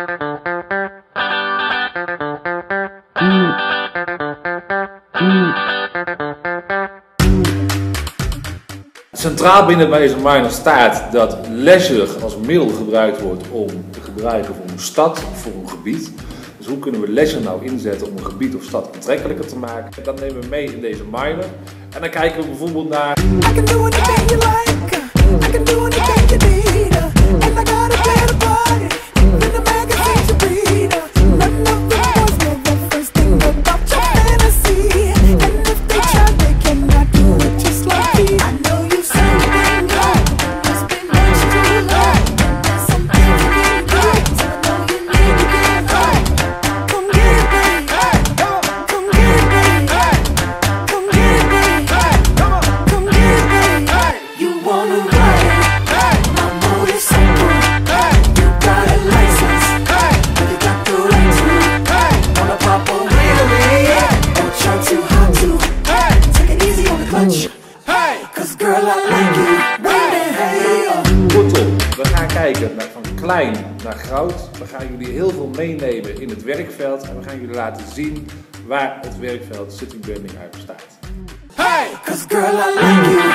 Centraal binnen deze minor staat dat leisure als middel gebruikt wordt om te gebruiken voor een stad of voor een gebied. Dus hoe kunnen we leisure nou inzetten om een gebied of stad aantrekkelijker te maken? Dat nemen we mee in deze minor. En dan kijken we bijvoorbeeld naar... Kortom, we gaan kijken van klein naar groot. We gaan jullie heel veel meenemen in het werkveld en we gaan jullie laten zien waar het werkveld Citybranding uit bestaat. Hey, 'cause girl, I like you.